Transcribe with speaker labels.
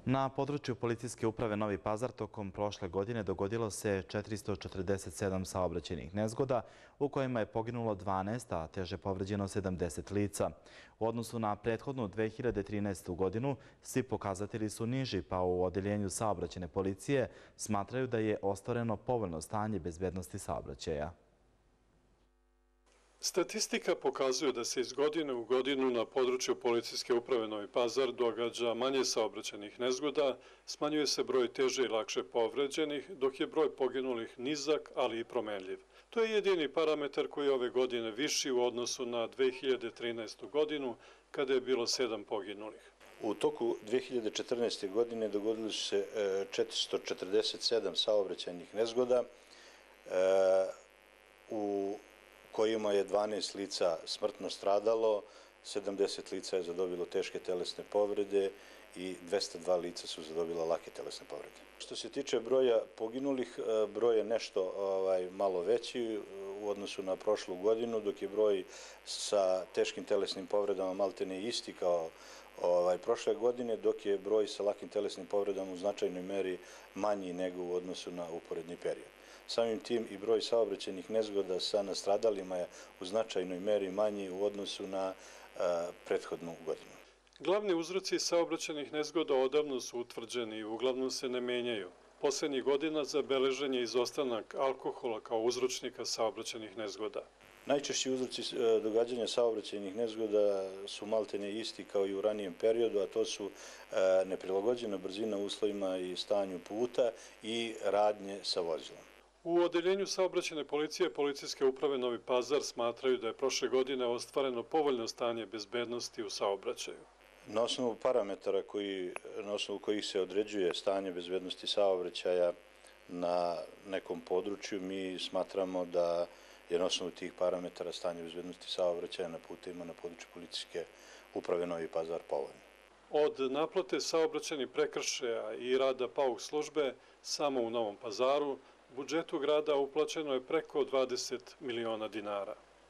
Speaker 1: Na području Policijske uprave Novi Pazar tokom prošle godine dogodilo se 447 saobraćajnih nezgoda u kojima je poginulo 12, a teže povređeno 70 lica. U odnosu na prethodnu 2013. godinu svi pokazatelji su niži, pa u odeljenju saobraćajne policije smatraju da je ostvareno povoljno stanje bezbednosti saobraćaja.
Speaker 2: Statistika pokazuje da se iz godine u godinu na području Policijske uprave Novi Pazar događa manje saobraćajnih nezgoda, smanjuje se broj teže i lakše povređenih, dok je broj poginulih nizak, ali i promenljiv. To je jedini parametar koji je ove godine viši u odnosu na 2013. godinu, kada je bilo 7 poginulih.
Speaker 3: U toku 2014. godine dogodili su se 447 saobraćajnih nezgoda, u kojima je 12 lica smrtno stradalo, 70 lica je zadobilo teške telesne povrede i 202 lica su zadobila lake telesne povrede. Što se tiče broja poginulih, broj je nešto malo veći u odnosu na prošlu godinu, dok je broj sa teškim telesnim povredama maltene isti kao prošle godine, dok je broj sa lakim telesnim povredama u značajnoj meri manji nego u odnosu na uporedni period. Samim tim i broj saobraćajnih nezgoda sa nastradalima je u značajnoj meri manji u odnosu na prethodnu godinu.
Speaker 2: Glavni uzroci saobraćajnih nezgoda odavno su utvrđeni i uglavnom se ne menjaju. Poslednjih godina zabeležen je izostanak alkohola kao uzročnika saobraćajnih nezgoda.
Speaker 3: Najčešći uzroci događanja saobraćajnih nezgoda su maltene isti kao i u ranijem periodu, a to su neprilagođena brzina uslovima i stanju puta i radnje sa vozilom.
Speaker 2: U odeljenju saobraćajne policije Policijske uprave Novi Pazar smatraju da je prošle godine ostvareno povoljno stanje bezbednosti u saobraćaju.
Speaker 3: Na osnovu parametara na osnovu kojih se određuje stanje bezbednosti saobraćaja na nekom području, mi smatramo da je na osnovu tih parametara stanje bezbednosti saobraćaja na putevima na području Policijske uprave Novi Pazar povoljno.
Speaker 2: Od naplate saobraćajnih prekršaja i rada PAUK službe samo u Novom Pazaru budžetu grada uplaćeno je preko 20 miliona dinara.